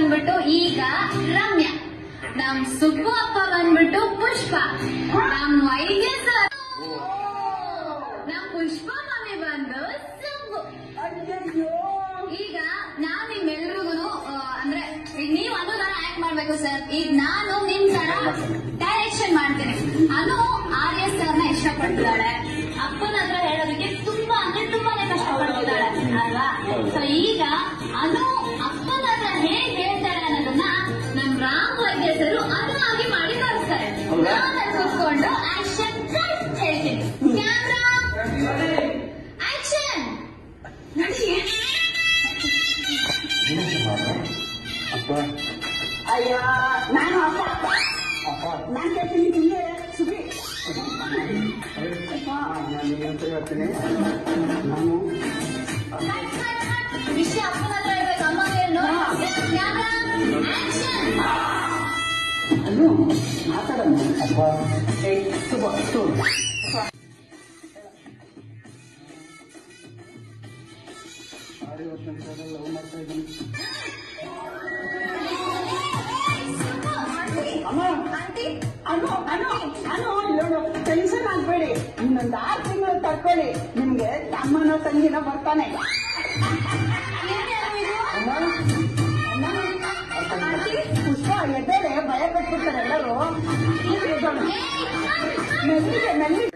ಬಂದ್ಬಿಟ್ಟು ಈಗ ರಮ್ಯಾ, ನಮ್ ಸುಬ್ಬು ಅಪ್ಪ ಬಂದ್ಬಿಟ್ಟು ಪುಷ್ಪ, ನಮ್ ವೈದ್ಯ ಸರ್, ನಮ್ ಪುಷ್ಪ ಮಮ್ಮಿ ಬಂದು ಸುಬ್ಬು. ಈಗ ನಾವ್ ನಿಮ್ಮೆಲ್ರಿಗೂ ಅಂದ್ರೆ ಈಗ ನೀವ್ ಅನು ತರ ಆಕ್ಟ್ ಮಾಡ್ಬೇಕು ಸರ್. ಈಗ ನಾನು ನಿಮ್ ತರ ಡೈರೆಕ್ಷನ್ ಮಾಡ್ತೀನಿ. ಅನು ಆರ್ಯ ಸರ್ನ ಇಷ್ಟಪಡ್ತಿದ್ದಾಳೆ, ಅಪ್ಪನ ಹತ್ರ ಹೇಳೋದಕ್ಕೆ ತುಂಬಾ ಅಂದ್ರೆ ತುಂಬಾನೇ ಕಷ್ಟಪಡ್ತಿದ್ದಾಳೆ ಅಲ್ವಾ? ಸೊ ಈಗ ಅನು ಅಪ್ಪನ ಹತ್ರ ಹೇಗ್ ಹೇಳ್ತಾಳೆ ಅನ್ನೋದನ್ನ ನಮ್ ರಾಮ್ ವೈದ್ಯ ಸರ್ ಅನು ಆಗಿ ಮಾಡಿ ಕಳಿಸ್ತಾರೆ. ನಾನು ಕೂತ್ಕೊಂಡು ಆಕ್ಷನ್ ಹೇಳ್ತೀನಿ. Camera action. ಅಯ್ಯ ನಾನು ಅಪ್ಪ ನಾನು ಕೇಳ್ತೀನಿ ಸುಬಿ ಹೇಳ್ತೀನಿ. ನಾನು ವಿಷಯ ಅಪ್ಪನ ಹತ್ರ ಹೇಳ್ಬೇಕು, ಅಮ್ಮ ಏನು. ಅಲ್ಲೂ ಮಾತಾಡೋಣ ಅಪ್ಪ. ಶುಭ ಶುಭ ಲವ್ ಮಾಡ್ತಾ ಇದ್ದೀನಿ. ಅಮ್ಮ ಅನು ಟೆನ್ಷನ್ ಆಗ್ಬೇಡಿ, ಇನ್ನೊಂದು 6 ತಿಂಗಳು ತಡ್ಕೊಳ್ಳಿ, ನಿಮ್ಗೆ ತಮ್ಮನ ತಂಗಿನ ಬರ್ತಾನೆ. ಪುಷ್ಪ ಎದ್ದೇಳೆ, ಭಯ ಪಟ್ಬಿಡ್ತಾರೆ ಎಲ್ಲರೂ. ಮೆಲ್ಲಿಗೆ ಮೆಲ್ಲಿಗೆ